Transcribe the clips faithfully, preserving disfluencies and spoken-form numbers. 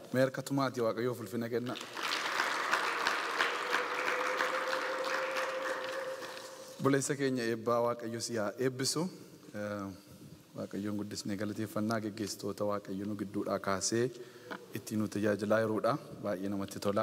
Meerka tumaati waaqayyoo fulfina kenna. Buleessa keenya eebbaa waaqayyo siyaa eebbisu. Waaqayyoon guddisnee galateeffannaa geggeessitoota waaqayyo nu gidduudhaa kaasee ittiin nu tajaajilaa jiruudha. Baay'ee namatti tola.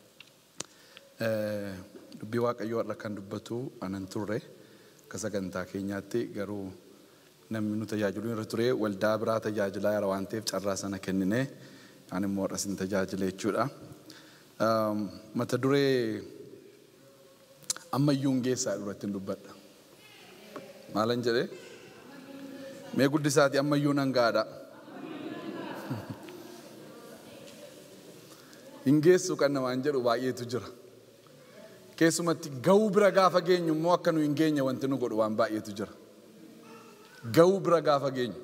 Dubbii waaqayyoo irra kan dubbatu anan turre akka sagantaa keenyaatti garuu namni nu tajaajilu irra ture waldaa biraa tajaajilaa jira waan ta'eef carraa sana kennine ani immoo irra sin tajaajila jechuudha. Mata duree ammayyuun geessaa irratti dubbadha. Maalan jedhee mee guddisaati ammayyuun hangaadha. Hin geessu kan namaan jedhu baay'eetu jira. Keessumatti ga'uu bira gaafa geenyu immoo akka nu hin geenye wanti nu godhu waan baay'eetu jira. Ga'uu bira gaafa geenyu.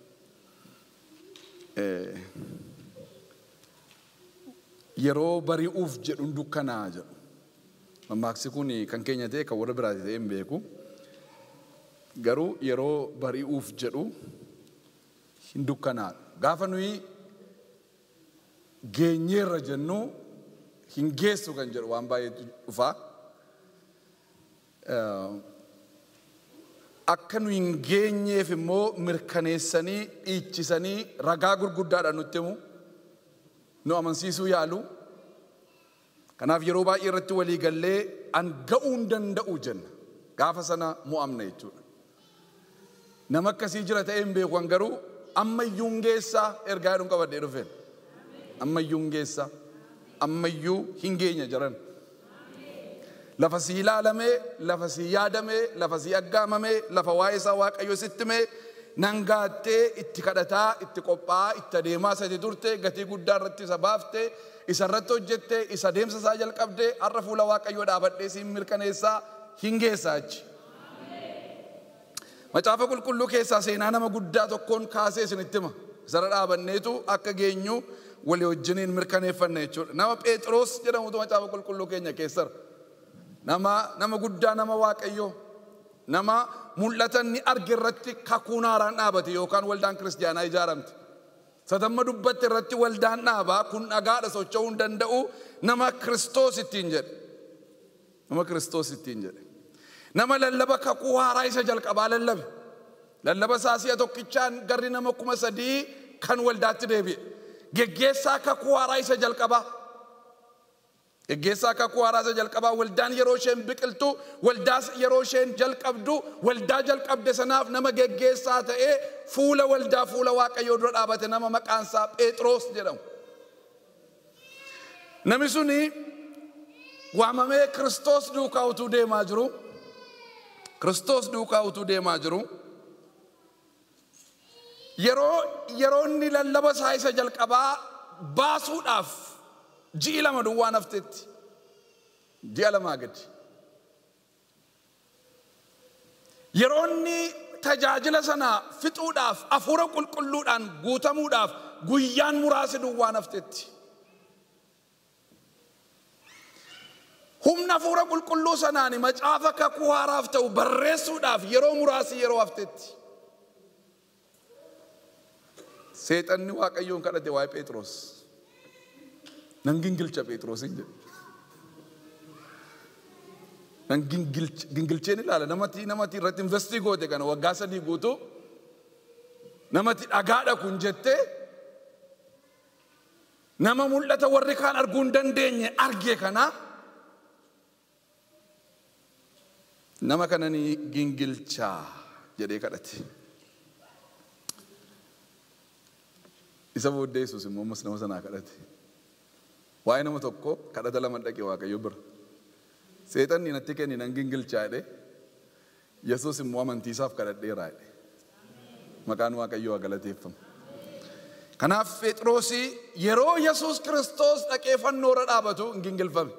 Yeroo bari'uuf jedhuun dukkanaa jedhu. Mammaaksi kun kan keenya ta'e kan warra biraati ta'e hin beeku. Garuu yeroo bari'uuf jedhu hin dukkanaa. Gaafa nuyi geenyeerra jennu hin geessu kan jedhu waan baay'eetu dhufa. Akka nu hin geenyeef immoo mirkaneessanii dhiichisanii ragaa gurguddaadhaan nutti himu nu amansiisuu yaalu. Kanaaf yeroo baay'ee irratti walii gallee an ga'uu hin danda'u jenna. Gaafa sana mo'amna jechuudha. Nama akkasii jira ta'ee hin beeku garuu ammayyuun geessaa ergaa jedhuun qabadhee dhufeen. Ammayyuun geessaa. Ammayyuu hin geenya jiran. Lafa sii ilaalamee, lafa sii yaadamee, lafa sii aggaamamee, lafa waa'ee isaa waaqayyo sitti mee nangaattee itti kadhataa, itti qophaa'aa, itti adeemaa isa itti turte, gatii guddaa irratti isa baaftee, isa irratti hojjettee, isa deemsa isaa jalqabdee, har'a fuula waaqayyoo dhaabadhee siin mirkaneessaa hin geessaa achi. Macaafa qulqulluu keessaa seenaa nama guddaa tokkoon kaasee isinitti hima. Isarra dhaabanneetu akka geenyu walii wajjiniin mirkaneeffanne jechuudha. Nama Phexros jedhamutu macaafa qulqulluu keenya keessarra. Nama nama guddaa nama waaqayyoo. Nama mul'atan ni arge irratti kakuun haaraan dhaabate yookaan waldaan kiristiyaanaa ijaaramte. Satamma dubbatti irratti waldaan dhaabaa kun dhagaadha socho'uu hin danda'u nama Kiristoos ittiin jedhe. Nama Kiristoos ittiin jedhe. Nama lallaba kakuu haaraa isa jalqabaa lallabe. Lallaba saasiya tokkichaan garri nama kuma sadii kan waldaatti deebi'e. Geggeessaa kakuu haaraa isa jalqabaa. Geggeessaa kakuu haaraa isa jalqabaa waldaan yeroo isheen biqiltu waldaa yeroo isheen jalqabdu waldaa jalqabde sanaaf nama geggeessaa ta'ee fuula waldaa fuula waaqayyoo dura dhaabate nama maqaan isaa Phexros jedhamu. Namni suni waamamee Kiristoos duukaa utuu deemaa jiru. Kiristoos duukaa utuu deemaa jiru. Yeroo yeroo inni lallaba isaa isa jalqabaa baasuudhaaf ji'i lama duwwaa naftetti. Ji'a lamaa gadi. Yeroo inni tajaajila sana fixuudhaaf hafuura qulqulluudhaan guutamuudhaaf guyyaan muraasi duwwaa naftetti. Humna hafuura qulqulluu sanaani macaafa kakuu haaraaf ta'u barreessuudhaaf yeroo muraasi yeroo haftetti. Seexanni waaqayyoon kadhate waa'ee Phexros. Nan gingilcha Phexrosin jedhe. Nan gingilcheen ilaala namatti namatti irratti investii goote kana waggaa sadii guutuu namatti dhagaadha kun jette nama mul'ata warri kaan arguu hin dandeenye arge kana nama kanani gingilchaa jedhee kadhate. Isa booddee Yesuus immoo ammas nama sanaa kadhate. Waa'ee nama tokko kadhata lama dhaqee waaqayyo bira. Seexanni natti kenni nan gingilchaa jedhe. Yesuus immoo amantii isaaf kadhadheeraa jedhe. Maqaan waaqayyoo haa galateeffamu. Kanaaf Phexros yeroo Yesuus Kiristoos dhaqee fannoo irra dhaabatu hin gingilfame.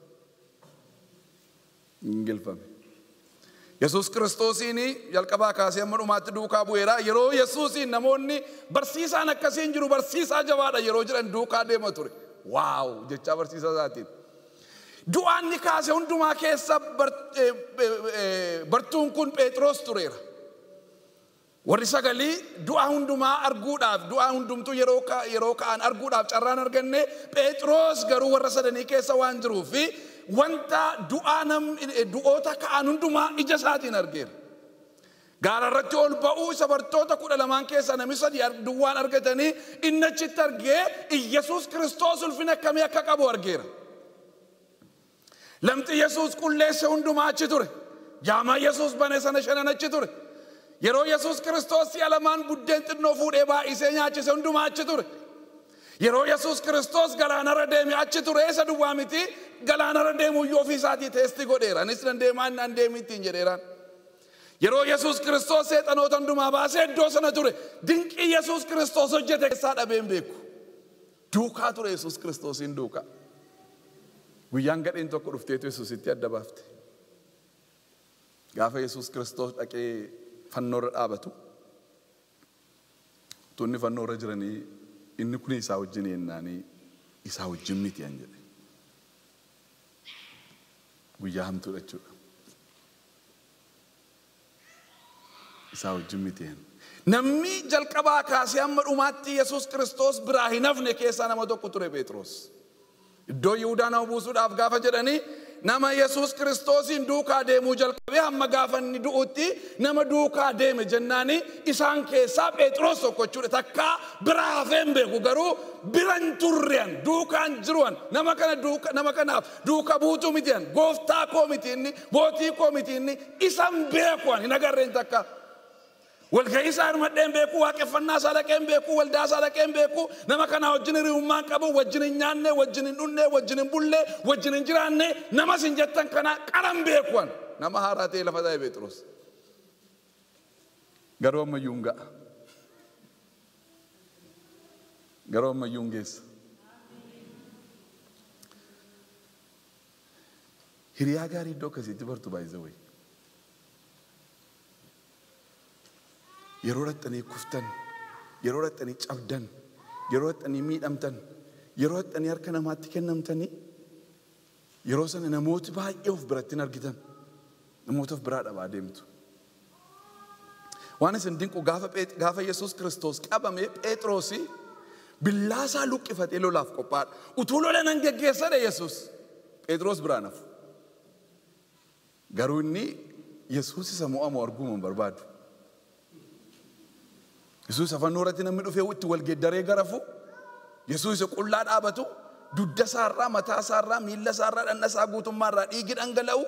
Hin gingilfame. Yesuus Kiristoosiin jalqabaa kaasee amma dhumaatti duukaa bu'eera. Yeroo Yesuusiin namoonni barsiisaan akkasiin jiru barsiisaa jabaadha yeroo jedhan duukaa deema ture. Waaw jechaa barsiisaa isaatiin. Du'aan ni kaase hundumaa keessa bartuun kun Phexros tureera. warri sagalii du'a hundumaa arguudhaaf du'a hundumtu yeroo ka yeroo kaan arguudhaaf carraan arganne Phexros garuu warra sadanii keessa waan jiruuf wanta du'a nam du'oota kaan hundumaa ija isaatiin argeera. Gaara irratti ol ba'uu isa bartoota kudha lamaan keessa namni sadii duwwaan argatanii inni achitti argee Iyesuus Kiristoos ulfina akkamii akka qabu argeera. Lamxi Yesuus qulleessa hundumaa achi ture. Jaamaa Yesuus bane sana shanan achi ture. Yeroo Yesuus Kiristoos si'a lamaan buddeen xinnoo fuudhee baay'isee nyaachise hundumaa achi ture. Yeroo Yesuus Kiristoos galaanarra deeme achi ture isa duwwaa miti galaanarra deemu iyyuu ofii isaatii teesti godheera. Anis dandeemaan nan deemittiin jedheeraan. Yeroo Yesuus Kiristoos seexanoota hundumaa baasee iddoo sana ture. Dinqii Yesuus Kiristoos hojjete keessaa dhabeen beeku. Duukaa ture Yesuus Kiristoosiin duukaa. Guyyaan gadheen tokko dhufteetu Yesuusitti adda baafte. Gaafa Yesuus Kiristoos dhaqee fannoorra dhaabatu. Tunni fannoorra jiranii inni kun isaa wajjin yennaanii isaa wajjin miti an jedhe. Guyyaa hamtuudha jechuudha. Isaa wajjin miti hen. Namni jalqabaa kaasee hamma dhumaatti Yesuus Kiristoos biraa hin hafne keessaa nama tokko ture Phexros. Iddoo Yihudaa nama buusuudhaaf gaafa jedhanii nama Yesuus Kiristoosiin duukaa deemuu jalqabee hamma gaafa inni du'utti nama duukaa deeme jennaanii isaan keessaa Phexros tokko jechuudha. Takka biraa hafeen beeku garuu biran turrean duukaan jiruan nama kana duuka nama kanaaf duuka buutuu mitiyan gooftaa koo miti inni mootii koo miti inni isan beekuan hin agarreen takka. Walga'ii isaa hirmadheen beeku waaqeffannaa isaa dhaqeen beeku waldaa isaa dhaqeen beeku nama kana wajjin hiriyummaan qabu wajjin hin nyaanne wajjin hin dhunne wajjin hin bulle wajjin hin jiraanne nama sin jettan kana qaran beekuan nama haaraa ta'e lafa ta'e Phexros. Garuu ammayyuu hin ga'a. Garuu ammayyuu hin geessa. Hiriyaa gaarii iddoo akkasiitti bartu baay'isa wayi. Yeroo rattanii kuftan, yeroo rattanii cabdan, yeroo rattanii miidhamtan, yeroo rattanii harka namaatti kennamtanii, yeroo sana namooti baay'ee of biratti argitan, namoota of biraa dhabaa deemtu. Waan isin dinqu gaafa gaafa Yesuus Kiristoos qabame Phexrosi billaasaa luqqifatee lolaaf qophaadha. Utuu lola nan geggeessadhe Yesuus Phexros biraan hafu. Garuu inni Yesuus isa mo'amu arguu barbaadu. Yesuus afaan irratti namni dhufee itti wal geeddaree garafu Yesuus qullaa dhaabatu dudda isaarraa mataa isaarraa miilla isaarraa dhanna isaa guutummaarraa dhiigi dhangala'u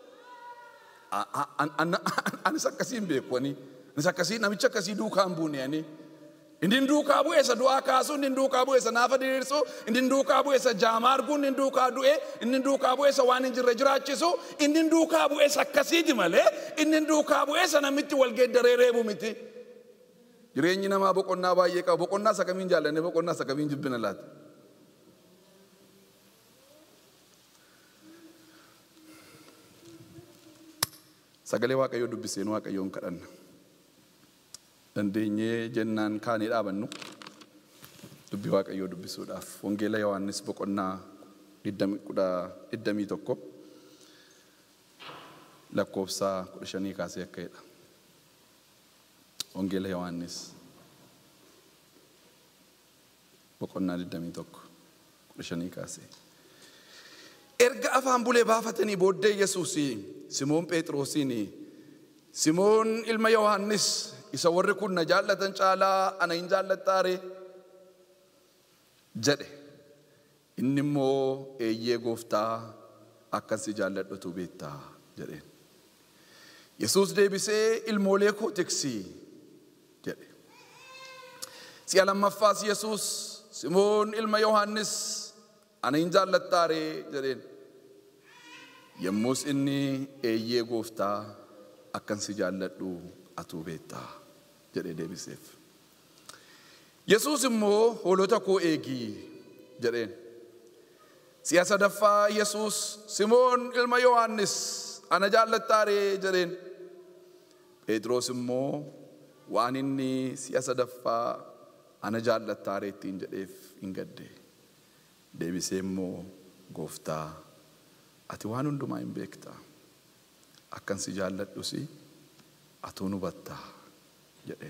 anis akkasiin beekwani anis akkasii namicha akkasii duukaan buune ani inni duukaa bu'e isa du'aa kaasu inni duukaa bu'e isa naafa diriirsu inni duukaa bu'e isa jaamaa arguu inni duukaa du'e inni duukaa bu'e isa waan hin jirre jiraachisu inni duukaa bu'e isa akkasiiti malee inni duukaa bu'e isa namitti wal geeddaree reebu miti. Jireenyi namaa boqonnaa baay'ee qaba. Boqonnaa isa kamiin jaallanne boqonnaa isa kamiin jibbina laata? Sagalee Waaqayyoo dubbiseen Waaqayyoon kadhanna. Dandeenyee jennaan kaanii dhaabannu dubbii Waaqayyoo dubbisuudhaaf. Wangeela Yohaannis boqonnaa digdamii tokko lakkoofsa kudha shanii kaasee akka jedha. Wangeela Yohaannis boqonnaa digdamii tokko kudha shanii kaasee. Erga afaan bulee baafatanii booddee Yesuus Simoon Phexrosiin Simoon ilma Yohaannis isa warri kun na jaallatan caalaa ana hin jaallattaare jedhe. Inni immoo eeyyee gooftaa akkan si jaalladhutu beektaa jedheen. Yesuus deebisee ilmoolee koo tiksii jedhe. Si'a lammaffaas Yesuus Simoon ilma Yohaannis ana hin jaallattaare jedheen. Yommus inni eeyyee gooftaa akkan si jaalladhu atu beektaa jedhee deebiseef. Yesuus immoo hoolota koo eegii jedheen. Si'a sadaffaa Yesuus Simoon ilma Yohaannis ana jaallattaare jedheen. Phexros immoo waan inni si'a sadaffaa ana jaallattaare ittiin jedheef hin gadde. Deebisee immoo gooftaa ati waan hundumaa hin beektaa akkan si jaalladhus atuu nu hubattaa jedheen.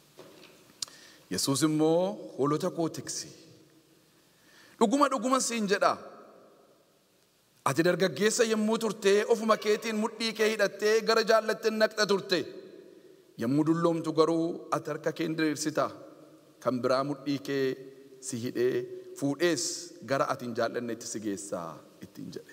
Yesuus immoo hoolota koo tiksi. Dhuguma dhuguma siin jedha. Ati dargaggeessa yommuu turtee ofuma keetiin mudhii kee hidhattee gara jaallattiin naqxa turte. Yommuu dulloomtu garuu ati harka kee diriirsita. Kan biraa mudhii kee si hidhee fuudhees gara ati hin jaallannetti si geessaa ittiin jedhe.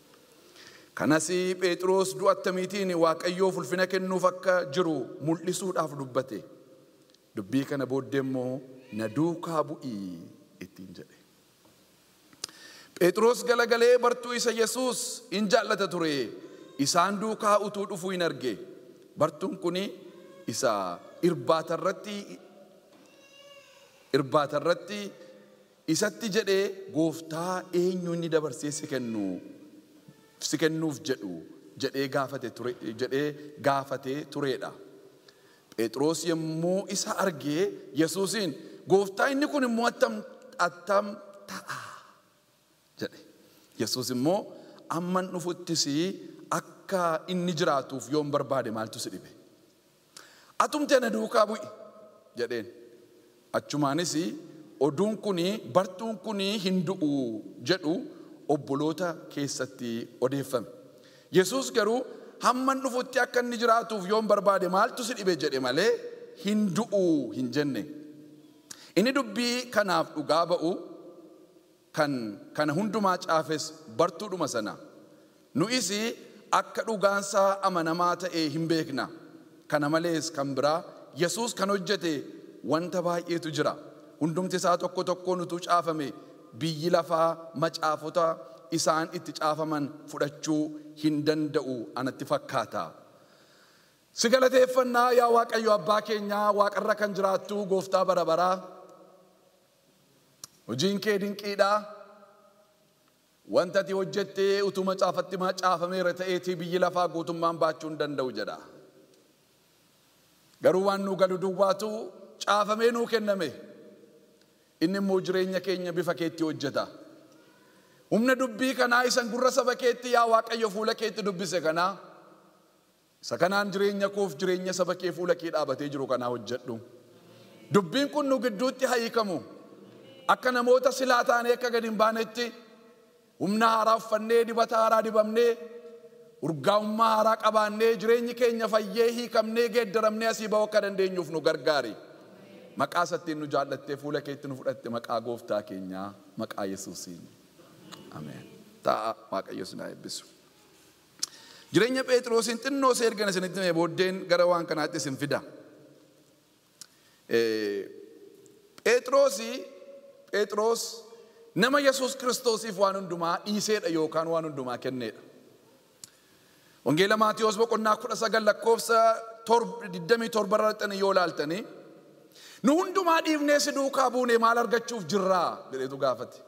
Kanas Phexros du'attamiitiin Waaqayyoof ulfina kennuuf akka jiru mul'isuudhaaf dubbate. Dubbii kana booddee immoo na duukaa bu'ii ittiin jedhe. Phexros galagalee bartuu isa Yesuus in jaallata ture. Isaan duukaa utuu dhufuu hin arge. Bartuun kuni isa irbaatarratti irbaatarratti isatti jedhee gooftaa eenyu inni dabarsee si kennu si kennuuf jedhu jedhee gaafate ture jedhee gaafatee tureedha. Phexros yommuu isa argee Yesuusiin gooftaa inni kun immoo attam attam ta'a jedhe. Yesuus immoo amman dhufuttis akka inni jiraatuuf yoon barbaade maaltu si dhibe? Atumtee na duukaa bu'i jedheen. Achumaanis oduun kuni bartuun kuni hin du'u jedhu obboloota keessatti odeeffame. Yesuus garuu hamman dhufutti akka inni jiraatuuf yoon barbaade maaltu si dhibe jedhe malee hin du'u hin jenne. Inni dubbii kanaaf dhugaa ba'u kan kana hundumaa caafes bartuudhuma sana. Nu'is akka dhugaansaa amanamaa ta'e hin beekna. Kana malees kan biraa Yesuus kan hojjete wanta baay'eetu jira. Hundumti isaa tokko tokkoon utuu caafame biyyi lafaa macaafota isaan itti caafaman fudhachuu hin danda'u anatti fakkaata. Si galateeffannaa yaa Waaqayyo abbaa keenyaa waaqarra kan jiraattu gooftaa bara baraa. Hojiin kee dinqiidha. Wanta ati hojjettee utuu macaafatti macaafameera ta'eetii biyyi lafaa guutummaan baachuu hin danda'u jedha. Garuu waan nu galu duwwaatu caafamee nuu kenname. Inni immoo jireenya keenya bifa keetti hojjeta. Humna dubbii kanaa isan gurra saba keetti yaa Waaqayyo fuula keetti dubbise kanaa. Isa kanaan jireenya koof jireenya saba kee fuula kee dhaabatee jiru kanaa hojjedhu. Dubbiin kun nu gidduutti hiikamu. Akka namoota silaa taanee akka gadi hin baanetti humna haaraa uffannee dibata haaraa dibamnee urgaa'ummaa haaraa qabaannee jireenyi keenya fayyee hiikamnee geeddaramnee asii ba'uu akka dandeenyuuf nu gargaari. Maqaa sattiin nu jaallattee fuula keetti nu fudhatte maqaa gooftaa keenyaa maqaa Yesuusiin. Ameen. Ta'a Waaqayyo sin haa eebbisu. Jireenya Phexrosiin xinnoo isa ergan isinitti himee booddeen gara waan kanaatti isin fida. Phexrosi Phexros nama Yesuus Kiristoosiif waan hundumaa dhiiseedha yookaan waan hundumaa kenneedha. Wangeela Maatiyos boqonnaa kudha sagal lakkoofsa digdamii torba irratti yoo ilaaltanii nu hundumaa dhiifnee si duukaa buune maal argachuuf jirraa jedheetu gaafate.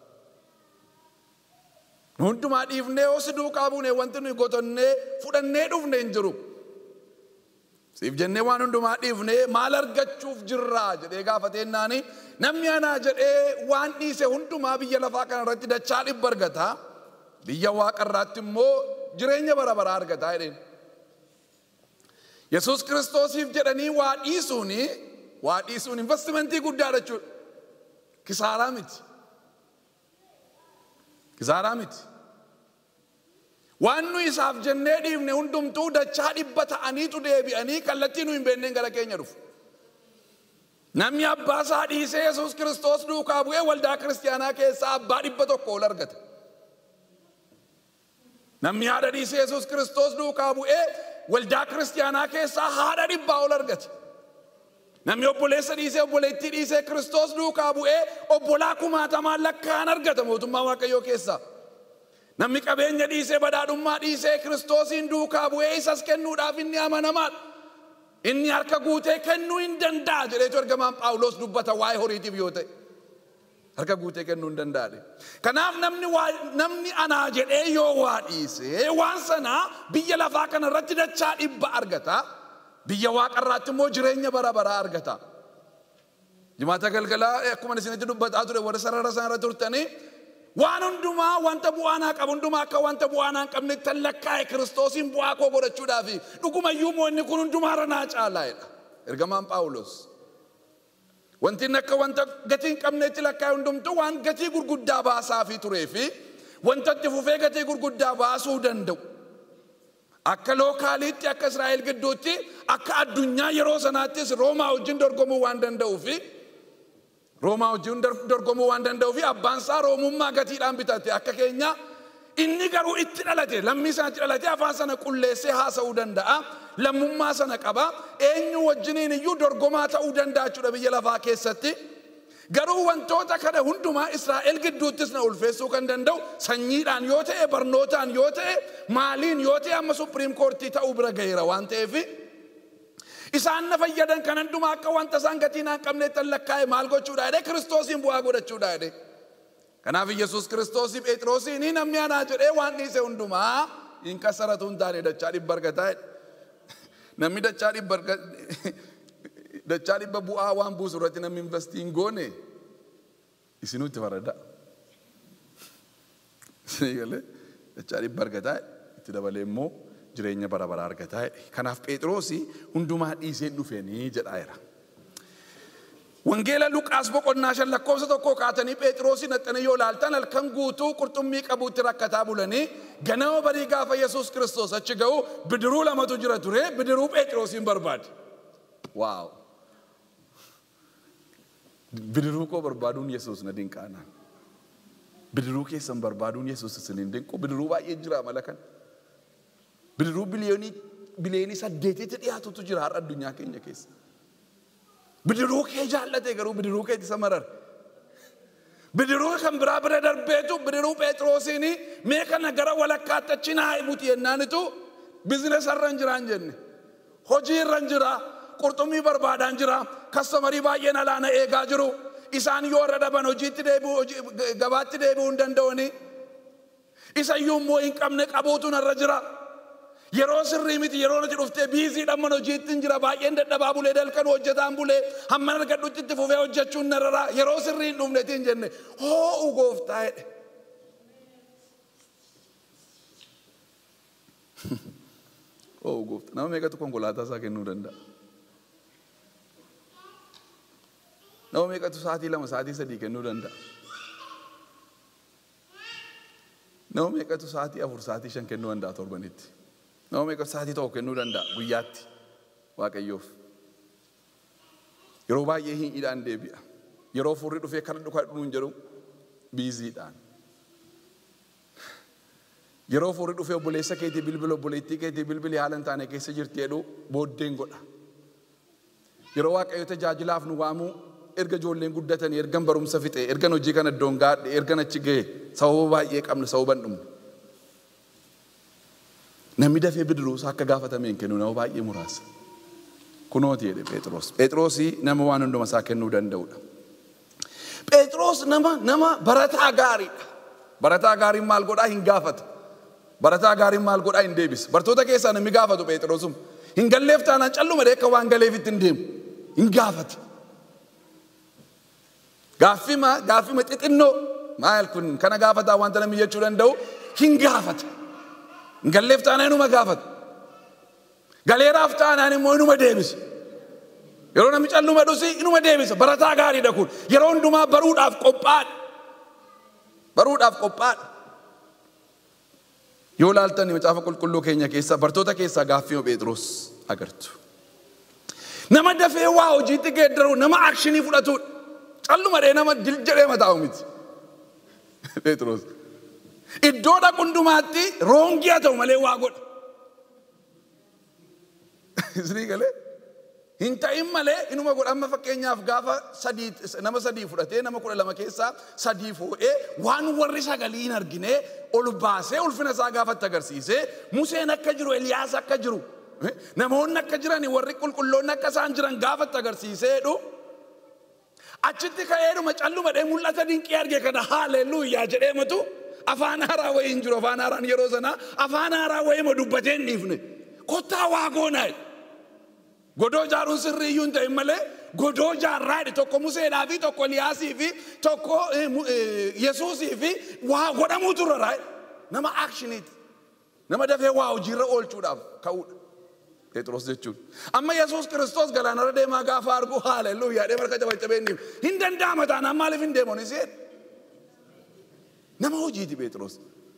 Nu hundumaa dhiifnee yoo si duukaa buune wanti nuyi gotonnee fudhannee dhufne hin jiru. Siif jennee waan hundumaa dhiifnee maal argachuuf jirraa jedhee gaafateennaani namni anaa jedhee waan dhiise hundumaa biyya lafaa kana irratti dachaa dhibba argata. Biyya waaqarraatti immoo jireenya bara baraa argataa jedheen. Yesuus Kiristoosiif jedhanii waa dhiisuuni waa dhiisuun investimentii guddaadha jechuudha. Kisaaraa miti. Kisaaraa miti. Waan nu isaaf jennee dhiifne hundumtuu dachaa dhibba ta'aniitu deebi'anii kallattii nu hin beenneen gara keenya dhufu. Namni abbaa isaa dhiisee Yesuus Kiristoos duukaa bu'ee waldaa kiristaanaa keessaa abbaa dhibba tokko ol argata. Namni haadha dhiisee Yesuus Kiristoos duukaa bu'ee waldaa kiristaanaa keessaa haadha dhibbaa ol argata. Namni obboleessa dhiisee obboleettii dhiisee Kiristoos duukaa bu'ee obbolaa kumaatamaan lakkaan argata mootummaa Waaqayyoo keessaa. Namni qabeenya dhiisee badhaadhummaa dhiisee Kiristoosiin duukaa bu'ee isas kennuudhaaf inni amanamaadha. Inni harka guutee kennuu hin danda'a jedheetu ergamaan Phaawulos dubbata waa'ee horiitiif yoo ta'e. Harka guutee kennuu hin danda'e. Kanaaf namni namni anaa jedhee yoo waa dhiisee waan sanaa biyya lafaa kana irratti dachaa dhibba argata. Biyya waaqarraatti immoo jireenya bara baraa argata. Jimaata galgalaa akkuma isinitti dubbataa ture warra sarara sana irra turtanii waan hundumaa wanta bu'aanaa qabu hundumaa akka wanta bu'aanaa hin qabne tan lakkaa'e Kiristoosiin bu'aa koo godhachuudhaaf dhugumayyuu moo inni kun hundumaa irra naa caalaa'edha. ergamaan Phaawulos. Wanti akka wanta gatiin qabneetti lakkaa hundumtu waan gatii gurguddaa baasaa fi turee fi wanta itti fufee gatii gurguddaa baasuu danda'u. Akka lookaaliitti akka Israa'el gidduutti akka addunyaa yeroo sanaattis Roomaa wajjin dorgomuu waan danda'uu fi Roomaa wajjin dorgomuu waan danda'uu fi abbaan isaa Roomummaa gatiidhaan bitate akka keenya inni garuu itti dhalate lammii isaatti dhalate afaan sana qulleessee haasa'uu danda'a. Lammummaa sana qaba. Eenyu wajjiniin iyyuu dorgomaa ta'uu danda'a jechuudha biyya lafaa keessatti. Garuu wantoota kana hundumaa Israa'el gidduuttis na ulfeessuu kan danda'u sanyiidhaan yoo ta'e barnootaan yoo ta'e maaliin yoo ta'e amma supreme courtii ta'uu bira gaheera waan ta'eef isaan na fayyadan kan hundumaa akka wanta isaan gatii naan qabneetti lakkaa'e maal gochuudha jedhee Kiristoosiin bu'aa godhachuudha jedhee. Kanaaf Yesuus Kiristoosii Phexrosiin namni anaa jedhee waan dhiise hundumaa hin kasaratu hin taane dachaa dhibba argataa jedhe. Namni dachaa dhibba dachaa dhibba bu'aa waan buusu irratti namni investii hin goone isinutti farada. Dachaa dhibba argataa itti dabalee immoo jireenya bara bara argataa. Kanaaf Phexrosi hundumaa dhiisee dhufeenii jedhaa jira. Wangeela Luqaas boqonnaa shan lakkoofsa tokko kaatanii Phexrosi naxxanii yoo laaltan halkan guutuu qurxummii qabuutti rakkataa bulanii ganama barii gaafa Yesuus Kiristoos achi ga'u bidiruu lamatu jira ture bidiruu Phexrosin barbaade. Waaw. Bidiruu koo barbaaduun Yesuus na dinqaana. Bidiruu keessan barbaaduun Yesuus isin dinqu bidiruu baay'ee jira malakan. Bidiruu biliyoonii biliyoonii saddeetitti dhiyaatutu jira har'a addunyaa keenya keessa. Bidiruu kee jaallate garuu bidiruu kee isa marar. Bidiruu kan biraa bira darbeetu bidiruu Phexrosin mee kana gara walakkaatti achi naa himuuti yennaanitu bizinesa irra hin jiraan jenne. Hojii irra hin jira. Qurxummii barbaadaan jira. Kastomarii baay'een alaana eegaa jiru. Isaan yoo irra dhaban hojiitti deebi'uu gabaatti deebi'uu hin danda'ani. Isa iyyuu immoo hin qabne qabuutu narra jira. Yeroo sirrii miti yeroo nuti dhuftee biizii dhamman hojiitti hin jira baay'een dadhabaa bulee dalkan hojjetaan bulee hamma argadhutti itti fufee hojjechuun narra yeroo sirrii hin dhufnetiin jenne hoo gooftaa jedhe. Hoo gooftaa nama meeqatu konkolaataa isaa kennuu danda'a? Nama meeqatu sa'aatii lama sa'aatii sadii kennuu danda'a? Nama meeqatu sa'aatii afur sa'aatii shan kennuu danda'a torbanitti? Nama meeqatu sa'aatii tokko kennuu danda'a guyyaatti Waaqayyoof? Yeroo baay'ee hin hidhaan deebi'a. Yeroo furri dhufee kana dhukaa dhuun jedhu biiziidhaan. Yeroo furri dhufee obboleessa keetii bilbila obboleettii keetii bilbili haala hin taane keessa jirti jedhu booddeen godha. Yeroo Waaqayyo tajaajilaaf nu waamu erga ijoolleen guddatanii ergan barumsa fixe ergan hojii kana iddoon gaadhe ergan achi ga'e sababa baay'ee qabna sababa hin dhumne. Namni dafee bidiruus akka gaafatameen kennu nama baay'ee muraasa. Kunooti jedhe Phexros. Phexrosi nama waan hunduma isaa kennuu danda'udha. Phexros nama nama barataa gaariidha. Barataa gaariin maal godhaa hin gaafata. Barataa gaariin maal godhaa hin deebisa. Bartoota keessaa namni gaafatu Phexrosum. Hin galleef taanaan calluma deekka waan galeefitti hin deemu. Hin gaafata. Gaaffima gaaffima xixinnoo maal kun kana gaafataa wanta namni jechuu danda'u hin gaafata. Hin galleef taanaan inuma gaafata. Galeeraaf taanaan immoo inuma deebisa. Yeroo namni calluma dhusi inuma deebisa. Barataa gaariidha kun. Yeroo hundumaa baruudhaaf qophaadha. Baruudhaaf qophaadha. Yoo laaltan macaafa qulqulluu keenya keessa bartoota keessaa gaaffima Phexros agartu. Nama dafee waa hojiitti geeddaru nama akshinii fudhatudha. Calluma dhee nama jedhee mataa miti. Phexros. Iddoo dhaqundumaatti roongii haa ta'u malee waa godha. Isni galee hin ta'in malee inuma godha amma fakkeenyaaf gaafa sadii nama sadii fudhatee nama kudha lama keessaa sadii fuudhee waan warri sagalii hin argine ol baasee ulfina isaa gaafatti agarsiisee Museen akka jiru Eliyaas akka jiru namoonni akka jiran warri qulqulloonni akka isaan jiran gaafatti agarsiiseedhu achitti ka'eedhuma calluma dhee mul'ata dinqii arge kana haalelluuyaa jedheematu afaan haaraa wayii hin jiru afaan haaraan yeroo sanaa afaan haaraa wayii dubbatee hin dhiifne kottaa waa goonaa godoo jaaruun sirrii iyyuu hin ta'in malee godoo jaarraa tokko Museedhaa fi tokko Eliyaasii fi tokko Yesuusii fi waa godhamuu turre nama akshiniiti nama dafee waa hojiirra oolchuudhaaf ka'uudha. Phexros jechuun. Amma Yesuus Kiristoos galaanarra deemaa gaafa argu haaleluyyaa dhee marka cabacabeenni hin danda'ama taanaan maaliif hin deemoni seen? Nama hojiiti Phexros.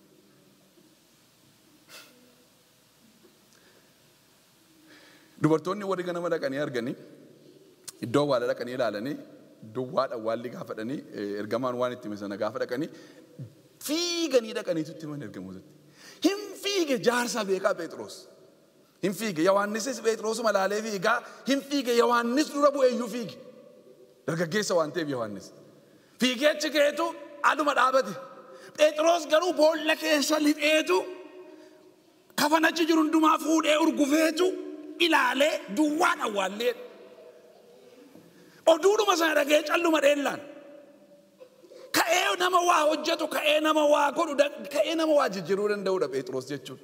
Dubartoonni warri ganama dhaqanii arganii iddoo awwaala dhaqanii ilaalanii duwwaadha awwaalli gaafa dhaqanii ergamaan waan itti hime sana gaafa dhaqanii fiiganii dhaqaniitu itti himan ergamootatti. Hin fiige jaarsa beekaa Phexros. Hin fiige Yohaannisis Phexrosuma laalee fiigaa hin fiige Yohaannis dura bu'eeyyuu fiige. Dargaggeessa waan ta'eef Yohaannis. Fiigee achi keetu aduma dhaabate. Phexros garuu boolla keessa lixeetu kafana achi jiru hundumaa fuudhee urgufeetu ilaalee duwwaan awwaallee. Oduudhuma sana dhagee calluma dheellaan. Ka'ee nama waa hojjetu ka'ee nama waa godhu ka'ee nama waa jijjiiruu danda'udha Phexros jechuun.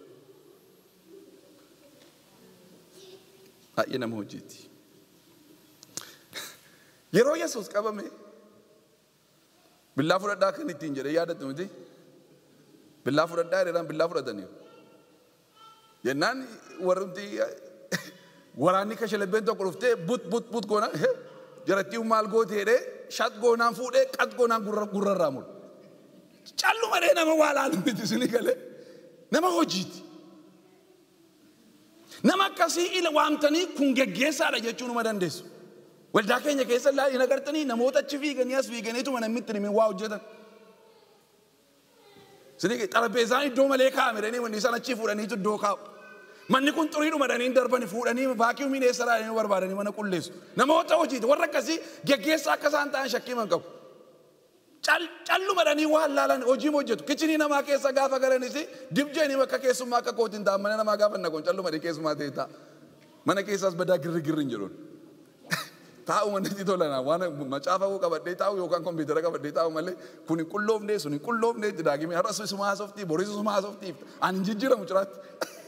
Baay'ee nama hojiiti. Yeroo Yesuus qabame billaa fudhadhaa kan ittiin jedhee yaadattu miti. Billaa fudhadhaa hiriiraan billaa fudhataniiru. Jennaan warrumti waraanni kashalebbeen tokko dhuftee but but but goona jarattii maal gooteedhee shat goonaan fuudhee qat goonaan gurrarraa muru. Calluma dhee nama waa laalu miti sini galee nama hojiiti. Nama akkasii ila waamtanii kun geggeessaadha jechuun uma dandeessu. Waldaa keenya keessa hin agartanii namoota achi fiiganii as fiiganiituma namitti himin waa hojjetan. Sini xarabeezaan iddoo malee kaa'amedhanii wanni isaan achi fuudhaniitu iddoo kaa'u. Manni kun xuriidhuma dhanii darbanii fuudhanii vaakiyuumiin eessa raadanii barbaadanii mana qulleessu. Namoota hojiiti warra akkasii geggeessaa akka isaan ta'an shakkii man qabu. Calluma dhanii waan laalan hojii hojjetu. Kichinii namaa keessa gaafa galanis dibjeeni bakka keessummaa akka kootiin ta'a mana namaa gaafa naqoon calluma dhii keessummaa ta'e ta'a. Mana keessaas badaa girri girri hin jedhuun. Taa'u manatti tolanaa waan macaafa qabadhee taa'u yookaan kompiitara qabadhee taa'u malee kun hin qulloofnee sun hin qulloofnee daagimee har'a suma haasoftii boris suma haasoftii ani hin jijjiiramu ciraatti.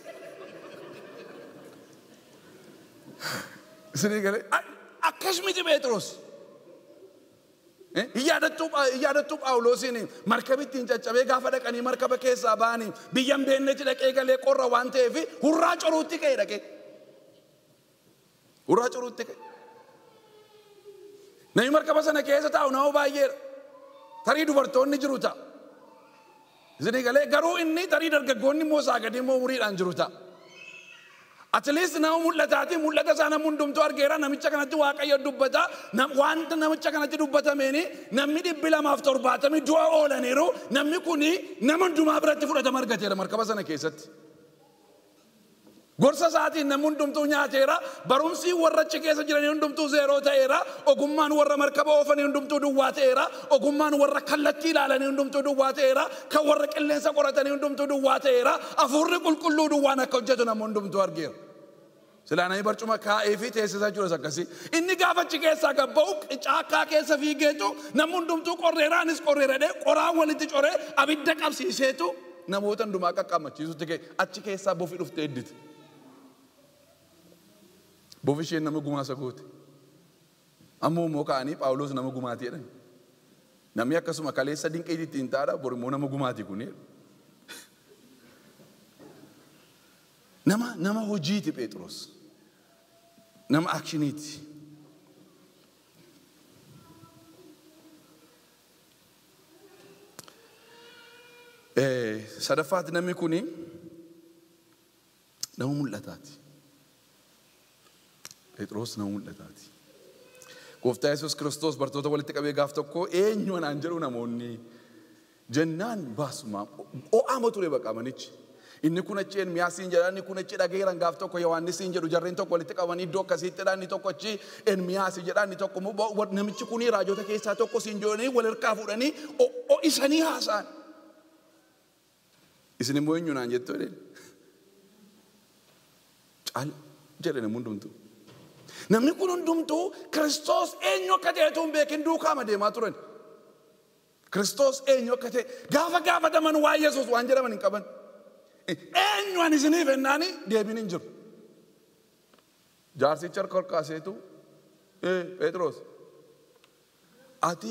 Isinii galee akkasumatti Phexros. Iyyadattuu Phaawulosiin markabittiin caccabee gaafa dhaqanii markaba keessaa ba'anii biyyan beennetti dhaqee galee qorra waan ta'eef hurraa coruutti ka'e dhaqee. Hurraa coruutti ka'e. Namni markaba sana keessa taa'u nama baay'eedha. Tarii dubartoonni jiru ta'a. Isinii galee garuu inni tarii dargaggoonni immoo isaa gadi immoo umuriidhaan jiru ta'a. At least nama mul'ataati mul'ata isaa nama hundumtuu argeera namicha kanatti Waaqayyo dubbata wanta namicha kanatti dubbatameeni namni dhibbi lamaaf torbaatamii du'a oolaniiru namni kuni nama hundumaa biratti fudhatama argateera markaba sana keessatti. Gorsa isaatiin namni hundumtuu nyaateera barumsi warra achi keessa jiranii hundumtuu zeeroo ta'eera ogummaan warra markaba oofanii hundumtuu duwwaa ta'eera ogummaan warra kallattii ilaalanii hundumtuu duwwaa ta'eera kan warra qilleensa qoratanii hundumtuu duwwaa ta'eera hafuurri qulqulluu duwwaan akka hojjetu nama hundumtuu argeera. Silaananii barcuma kaa'ee fi teessisaa jiru akkasii. Inni gaafa achi keessaa gabba'u caakkaa keessa fiigeetu namni hundumtuu qorreeraanis qorreeradhee qoraan walitti coree abidda qabsiiseetu namoota hundumaa qaqqaamachiisutti ka'e achi keessaa bofi dhuftee eddite. Bofi isheen nama gumaasa goote. Ammoo immoo ka'anii Phaawulos nama gumaatii jedhan. Namni akkasuma kaleessa dinqeetii ittiin taa'adha bor immoo nama gumaatii kuni. Nama nama hojiiti Phexros. Nama akshiniiti. Sadaffaatti namni kuni nama mul'ataati. Phexros nama mul'ataati. Gooftaa Yesuus Kiristoos bartoota walitti qabee gaaf tokko eenyu anaan jedhu namoonni jennaan baasuma o'aama ture baqa manichi. Inni kun achi Ermiyaasiin jedha inni kun achi dhageeran gaaf tokko Yohaannisiin jedhu jarreen tokko walitti qabanii iddoo akkasiitti dha inni tokko achi Ermiyaasii jedha inni tokko namichi kun raajota keessaa tokko siin jedhanii wal hirkaa fuudhanii o'isanii haasa'an. Isin immoo eenyu naan jettu jedheen. Caal jedhe namni hundumtuu. Namni kun hundumtuu Kiristoos eenyu akka ta'etu hin beekin duukaa deemaa turan. Kiristoos eenyu akka ta'e gaafa gaafataman waa Yesuus waan jedhaman hin qaban. Eenyu ani isiniif ennaani deebiin hin jiru. Jaarsicha harka kaaseetu Phexros ati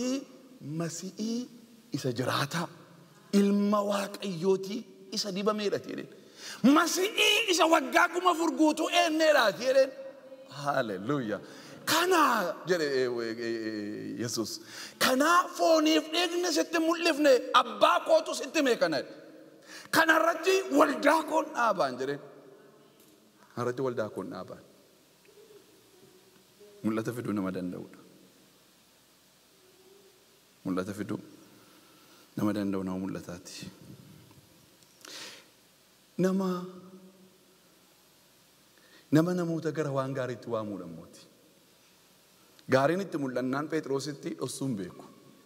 Masiihii isa jiraataa ilma Waaqayyooti isa dibameedha jedheen. Masi'i isa waggaa kuma furguutu eenneedhaati jedheen. Hallelujah. Kana jedhe Yesus. Kana fooniif dhiigni sitti mul'ifne abbaa kootu sitti mee kana. Kanarratti waldaa koon dhaabaan jedheen. Kanarratti waldaa koon dhaabaan. Mul'ata fiduu nama danda'udha. Mul'ata fiduu nama danda'u nama mul'ataati. Nama nama namoota gara waan gaariitti waamuudhaan mooti. Gaariin itti mul'annaan Phexrositti dhossuun beeku.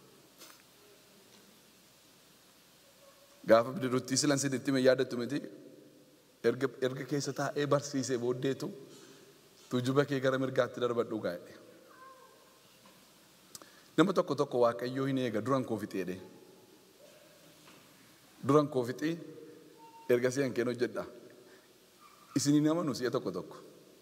Gaafa bidiruutti silan sitti mee yaadattu miti erga erga keessa taa'ee barsiisee booddeetu tujuba kee gara mirgaatti darbadhu gaa'e. Nama tokko tokko Waaqayyoo hin eega duran koo fixeedhe. Duran koo fixii ergasii hankeen hojjedha. Isinii nama nu si'a tokko tokko.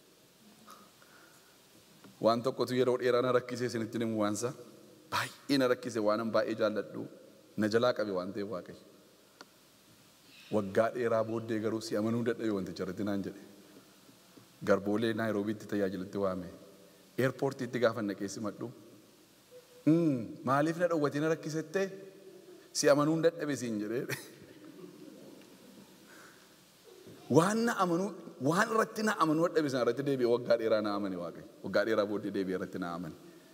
Waan tokkotu yeroo dheeraa na rakkisee isinitti himu waansa baay'ee na rakkise waanan baay'ee jaalladhu na jalaa qabe waan ta'eef Waaqayyo. Waggaa dheeraa booddee garuu si amanuu dadhabe wanticha irratti naan jedhe. Garboolee Naayiroobiitti tajaajilatti waame. Eerpoortiitti gaafa na keessi madhu. Maaliif na dhowwatii na rakkisettee si amanuu dadhabe siin jedhee. Waan na amanuu waan irratti na amanuu dadhabe sana irratti deebi'ee waggaa dheeraa na amane Waaqayyo. Waggaa dheeraa booddee deebi'ee irratti na amane.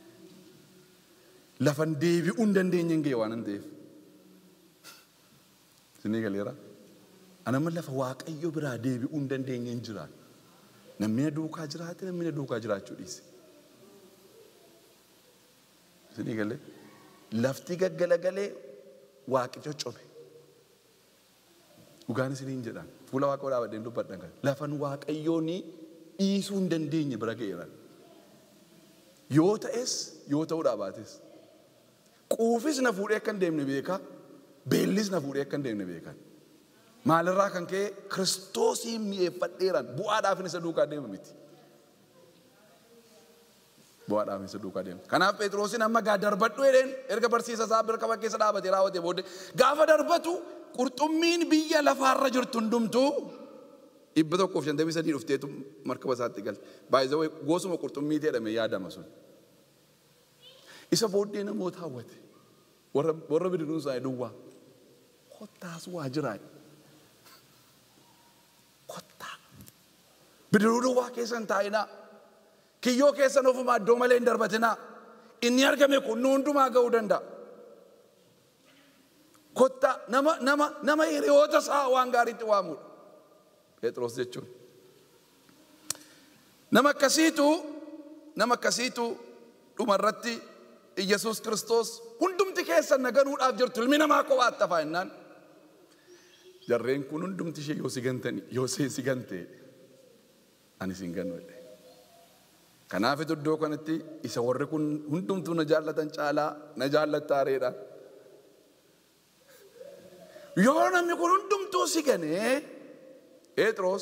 Lafan deebi'uu hin dandeenye hin ga'e waan hin ta'eef. Sinii galeera. Anama lafa Waaqayyo biraa deebi'uu hin dandeenye hin jiraan. Namni na duukaa jiraate namni na duukaa jiraachuu dhiise. Sinii galee lafti gaggalagalee Waaqi coccobe. Dhugaan isiniin jedhaan fuula Waaqoo dhaabadheen dubbadhan kan lafan Waaqayyoon dhiisuu hin dandeenye bira ga'eeran. Yoo ta'es yoo ta'uudhaa baates quufis na fuudhee akka hin deemne beekaa beellis na fuudhee akka hin deemne beekan. Maalirraa kan ka'e Kiristoosiin mi'eeffadheeran bu'aadhaaf isa duukaa deema miti. Bu'aadhaaf isa duukaa deema. Kanaaf Phexrosin amma gaa darbadhu jedheen erga barsiisa isaa bira qaba keessa dhaabatee raawwatee booddee gaafa darbatu qurxummiin biyya lafaarra jirtu hundumtuu dhibba tokkoof shantamii sadii dhufteetu markaba isaatti galte. Baay'ee gosuma qurxummii jedhame yaadama sun. Isa booddee namoota hawwate. Warra warra bidiruun isaa duwwaa. Kottaas waa jiraa. Kottaa. Bidiruu duwwaa keessan taa'inaa. Kiyyoo keessan ofumaa iddoo malee hin darbatinaa. Inni argame kun nu hundumaa ga'uu danda'a. Kotta nama nama nama hiriyoota isaa waan gaariitti waamudha. Phexros jechuun. Nama akkasiitu nama akkasiitu dhumarratti Yesus Kiristoos hundumti keessan naganuudhaaf jirtu ilmi namaa kophaatti hafaa jennaan. Jarreen kun hundumti ishee yoo si gantani yoo si gante ani sin gannu jedhe. Kanaaf iddoo kanatti isa warri kun hundumtuu na jaallatan caalaa na jaallattaareedha. Yoo namni kun hundumtuu si ganee Phexros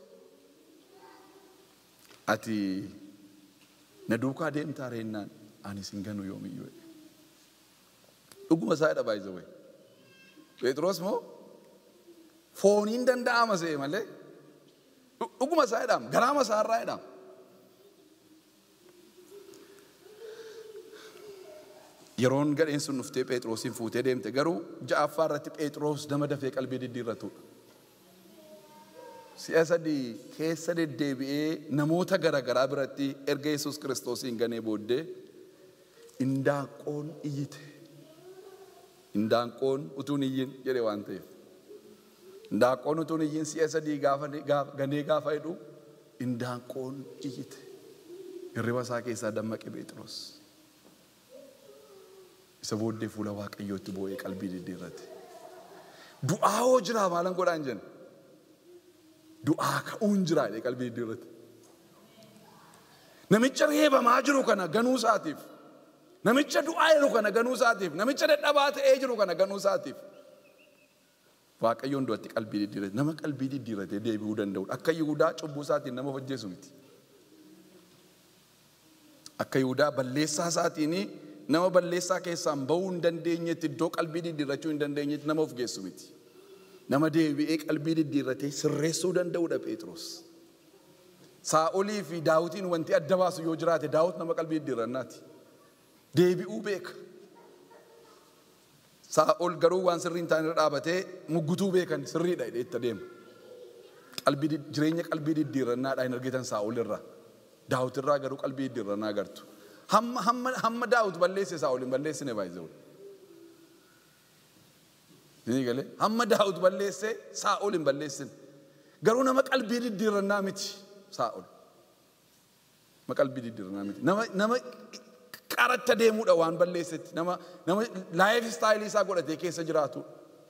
ati na duukaa deemtaa reennaan ani sin ganu yoomiyyuu. Dhuguma isaadha baay'ee way. Phexros moo fooniin danda'ama see malee dhuguma isaadha garaama isaarraa jedhama. Yeroon gadheen sun dhuftee Phexrosin fuutee deemte garuu ja'affaa irratti Phexros nama dafee qalbii diddiirratudha. Si'a sadii keessa deddeebi'ee namoota garaagaraa biratti erga Yesus Kiristoosiin ganee booddee indaanqoon iyyite. Indaanqoon utuun iyyin jedhe waan ta'eef. Indaanqoon utuun iyyin si'a sadii gaafa ganee gaafa jedhu indaanqoon iyyite. Hirriba isaa keessaa dammaqe Phexros. Isa booddee fuula Waaqayyootti boo'ee qalbii diddiirrate. Du'aa hoo jiraa maalan godhaan jenna. Du'aa ka'uun jiraa jedhee qalbii diddiirrate. Namicha reebamaa jiru kana ganuu isaatiif. Namicha du'aa jiru kana ganuu isaatiif. Namicha dadhabaa ta'ee jiru kana ganuu isaatiif. Waaqayyoon du'atti qalbii diddiirrate. Nama qalbii diddiirratee deebi'uu danda'udha. Akka Yihudaa cubbuu isaatiin nama hojjeessu miti. Akka Yihudaa balleessaa isaatiin nama balleessaa keessaan bahuu hin dandeenyetti iddoo qalbii diddiirrachuu hin dandeenyetti nama of geessu miti. nama deebi'ee qalbii diddiirratee sirreessuu danda'udha Phexros. Saa'olii fi Daawitiin wanti adda baasu yoo jiraate Daawit nama qalbii diddiirrannaati. Deebi'uu beeka. Saa'ol garuu waan sirriin taanirra dhaabatee muggutuu beekan sirriidha jedhee itti adeema. Qalbii jireenya qalbii diddiirrannaadha hin argitan Saa'ol irraa. Daawit irraa garuu qalbii diddiirrannaa agartu. Hamma hamma hamma Daawit balleesse Saa'ol hin balleessine baay'ee. Ni gale hamma Daawit balleesse Saa'ol hin balleessine. Garuu nama qalbii diddiirrannaa miti Saa'ol. Nama qalbii diddiirrannaa miti. Nama nama qaratta deemuudha waan balleessetti. Nama nama life style isaa godhatee keessa jiraatu.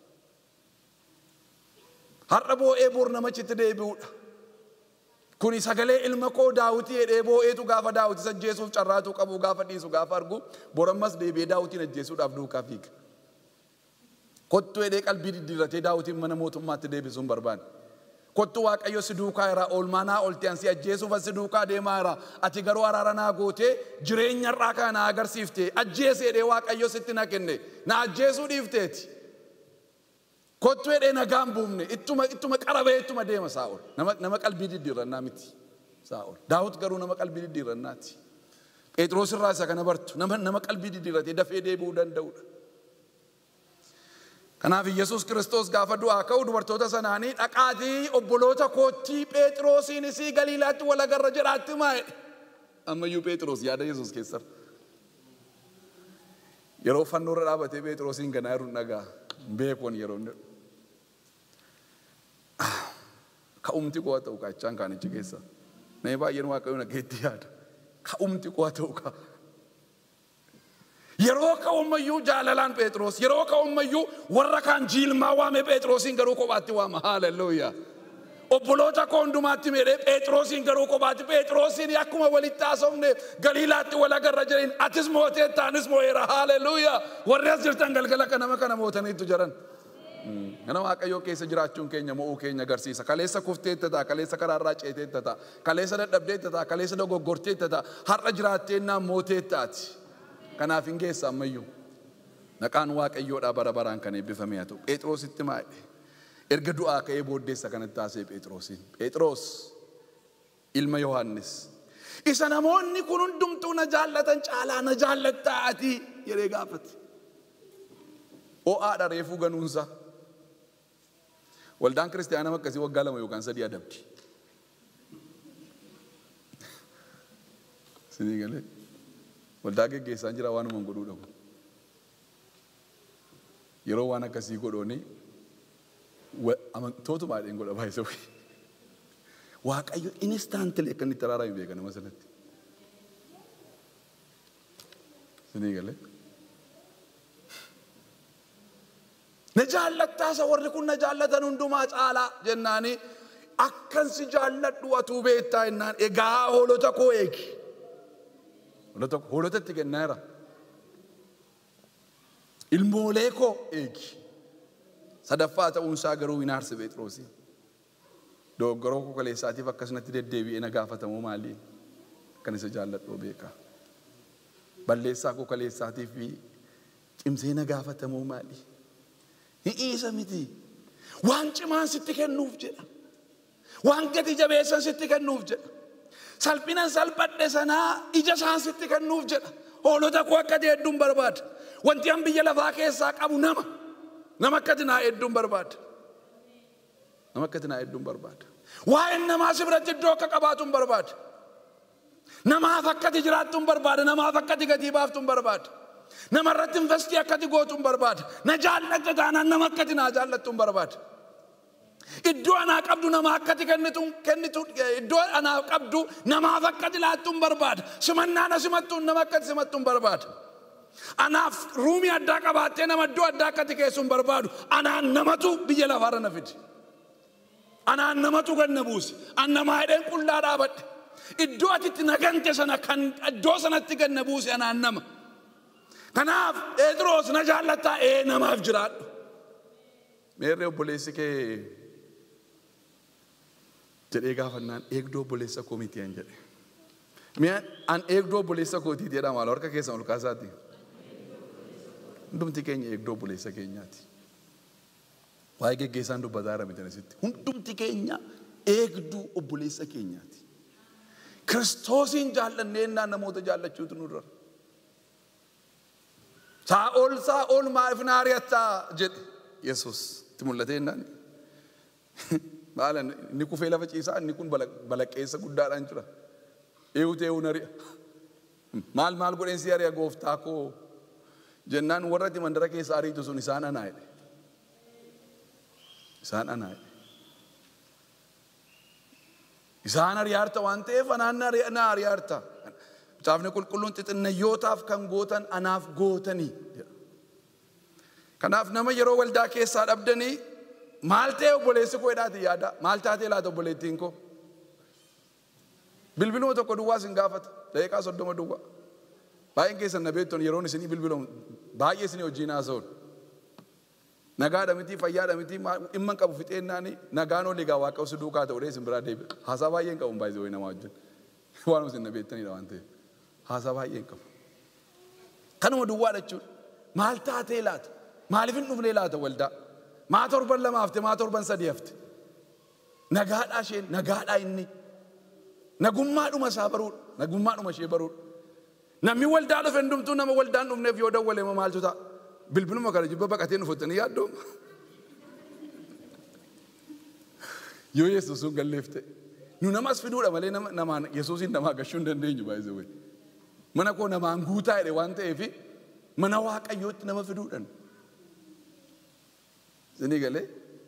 Har'a boo'ee bor namachitti deebi'uudha. Kuni sagalee ilma koo Daawitii jedhee boo'eetu gaafa Daawit ajjeesuuf carraatu qabu gaafa dhiisu gaafa argu borammas deebi'ee Daawitiin ajjeesuudhaaf duukaa fiiga. Kottu jedhee qalbii diddiirratee Daawitiin mana mootummaatti deebisuun barbaade. Kottu Waaqayyo si duukaa jira oolmaanaa olti ansi ajjeesuuf si duukaa deemaa jira. Ati garuu araara naa gootee jireenya irraa kana agarsiifte ajjeese jedhee Waaqayyo sitti na kenne na ajjeesuu dhiifteeti. Kottu jedhee nagaan buufne ittuma ittuma qarabee ittuma deema Saa'ol. Nama nama qalbii diddiirrannaa miti Saa'ol. Daawit garuu nama qalbii diddiirrannaati. Phexros irraa isa kana bartu nama nama qalbii diddiirratee dafee deebi'uu danda'udha. Kanaaf Yesuus Kiristoos gaafa du'aa ka'u dubartoota sanaanii dhaqaatii obboloota kootii Phexrosiin isii Galiilaatti wal agarra jedhaatti maa'e. Ammayyuu Phexros yaada Yesuus keessa. Yeroo fannoo irra dhaabatee Phexrosiin ganaa jiru dhagaa beekuun yeroo inni. Ka'umti koo ta'u kaachaan kaanichi keessa. Mee baay'een Waaqayyo nageetti yaada. Ka'umti koo ta'u ka. Yeroo ka'ummayyuu jaalalaan Phexros yeroo ka'ummayyuu warra kaan jiilmaa waame Phexrosiin garuu kophaatti waama. Haaleluyyaa. Obboloota koo hundumaatti meedhee Phexrosiin garuu kophaatti Phexrosiin akkuma walitti haasofne Galiilaatti wal agarra jedhin atis mooteetta anis moo'eera. Haaleluyyaa. Warri as jirtan galgala kanama kana mootaniitu jiran. Kana Waaqayyoo keessa jiraachuun keenya mo'uu keenya agarsiisa. Kaleessa kufteetta ta'a, kaleessa karaarraa ceeteetta ta'a, kaleessa dadhabdeetta ta'a, kaleessa dogoggorteetta ta'a, har'a jiraatteenaan mooteettaati. Kanaaf hin geessa ammayyuu. Naqaan Waaqayyoodhaa bara baraan kan eebbifame haa ta'u. Phexrositti maa'e. Erga du'aa ka'ee booddeessa kanatti taasee Phexrosiin. Phexros ilma Yohaannis. Isa namoonni kun hundumtuu na jaallatan caalaa na jaallattaa ati jedhee gaafate. O'aadha reefuu ganuunsa. Waldaan kiristaanaa akkasii waggaa lama yookaan sadii adabdi. Sinii galee. Waldaa geggeessaan jira waan uuman godhuu dhabu. Yeroo waan akkasii godhooni amantootumaadhaan godha baay'isuu. Waaqayyo instantly akka inni taraarame beeka nama sanatti. Sinii galee. Na jaallattaa isa warri kun na jaallatan hundumaa caalaa jennaani akkan si jaalladhu atuu beektaa jennaan egaa hoolota koo eegi. Hoolotatti kennaa jira. Ilmoolee koo eegi. Sadaffaa ta'uunsaa garuu hin aarse Phexrosi. Dogoggoroo koo kaleessaatiif akkasumatti deddeebi'ee na gaafatamuu maali? Kan isa jaalladhu beeka. Balleessaa koo kaleessaatiif cimsee na gaafatamuu maali? Hiisa miti. Waan cimaan sitti kennuuf jedha. Waan gati jabeessan sitti kennuuf jedha. Salphina salphadhe sanaa ija isaan sitti kennuuf jedha. Hoolota koo akka hedduun barbaada. Wanti an biyya lafaa keessaa qabu nama. Nama akkati naa hedduun barbaada. Nama akkati naa hedduun barbaada. Waa'een namaa si biratti iddoo akka qabaatuun barbaada. Namaaf akkati jiraattuun barbaada. Namaaf akkati gatii baaftuun barbaada. Nama irratti investii akkati gootuun barbaada. Na jaallatta taanaan nama akkati naa jaallattuun barbaada. Iddoo anaa qabdu nama akkati kennitu kennitu iddoo anaa qabdu namaaf akkati laattuun barbaada. Simannaan simattuun nama akkati simattuun barbaada. Anaaf ruumii addaa qabaattee nama iddoo addaa akkati keessuun barbaadu. Anaan namatu biyya lafaarra na fide. Anaan namatu ganna buuse. An namaa hidheen qullaa dhaabadhe. Iddoo atitti nagante sana kan iddoo sanatti ganna buuse anaan nama. Kanaaf Phexros na jaallattaa ee namaaf jiraadhu. Meerree obboleessi kee jedhee gaafannaan eegdoo obboleessa koo miti an jedhe. Mi'a an eegdoo obboleessa kootii jedha maal harka keessan ol kaasaati. Hundumti keenya eegdoo obboleessa keenyaati. Waa'ee geggeessaan dubbataa jira miti asitti. Hundumti keenya eegduu obboleessa keenyaati. Kiristoosin jaallannee namoota jaallachuutu nurra. Saa'ol Saa'ol maaliif na ari'atta jedhe Yesuus itti mul'ate jennaan. Maalan inni kufee lafa ciisaa inni kun balaqqeessa guddaadhaan jira. Eewutu eewuun ari'a. Maal maal godheensi ari'a gooftaa koo jennaan warra itti mandara keessa ariitu sun isaan anaa jedhe. Isaan anaa jedhe. Isaan ari'aarta waan ta'eef anaan na ari'aarta. Caafni qulqulluun xixinnayootaaf kan gootan anaaf gootanii. Kanaaf nama yeroo waldaa keessaa dhabdanii maal ta'e obboleessi koo jedhaati yaada. Maal taatee laata obboleettiin koo? Bilbiluma tokko duwwaa isin gaafata. Daqiiqaa soddoma duwwaa. Baay'een keessan na beektan yeroon isinii bilbilamu baay'ee isinii wajjin haasa'uun. Nagaadha miti fayyaadha miti dhimma qabu fixeennaani nagaan olii gaa waaqa usu duukaa ta'u isin biraa deebi'a. Haasaa baay'een qabu baay'ee wayi nama wajjin. Waan isin na beektanidha waan ta'eef. Haasaa baay'een qabu. Kanuma duwwaadha jechuudha. Maal taatee laata? Maaliif hin dhufnee laata waldaa? Maa torban lama hafte maa torban sadii hafte? Nagaadhaa isheen nagaadhaa inni. Nagummaadhuma isaa baruudha. Nagummaadhuma ishee baruudha. Namni waldaa dhufe hundumtuu nama waldaan dhufneef yoo dawwalee maaltu ta'a? Bilbiluma kana jibba baqatee dhufatanii yaaddooma. Yoo Yesuus sun galleefte. Nu namas fiduudha malee namaan Yesuusin namaa gashuu hin dandeenyu baay'ee wayi. Mana koo namaan guutaa jedhe waan ta'eef mana Waaqayyootti nama fiduudhaan. Isinii galee?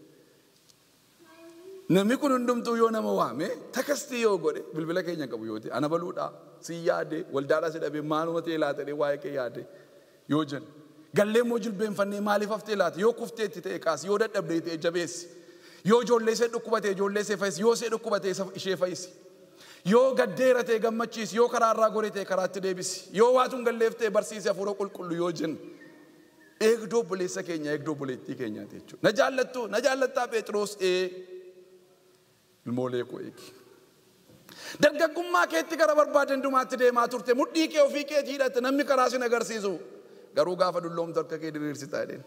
Namni kun hundumtuu yoo nama waame takastii yoo godhe bilbila keenya qabu yoo ta'e ana baluudhaa si yaade waldaadhaa si dhabee maaluma ta'e laatee waa'ee kee yaade yoo jenna. Gallee moo jilbeenfannee maaliif haftee laata yoo kuftee itti ta'e kaasi yoo dadhabdee ta'e jabeessi. Yoo ijoollee ishee dhukkubate ijoollee ishee fayyisi yoo ishee dhukkubate ishee fayyisi. Yoo gaddeera ta'e gammachiisi yoo karaarraa goree ta'e karaatti deebisi. Yoo waatuun galleef ta'e barsiisi hafuura qulqullu yoo jenna. Eegdoo obboleessa keenya eegdoo obboleettii keenyaati jechuudha. Na jaallattu na jaallattaa Phexros ee ilmoolee koo eegi. Dargaggummaa keetti gara barbaadan dumaatti deemaa turte mudhii kee ofii keetii hidhatte namni karaa sin agarsiisu garuu gaafa dulloomtu harka kee diriirsitaa jedheen.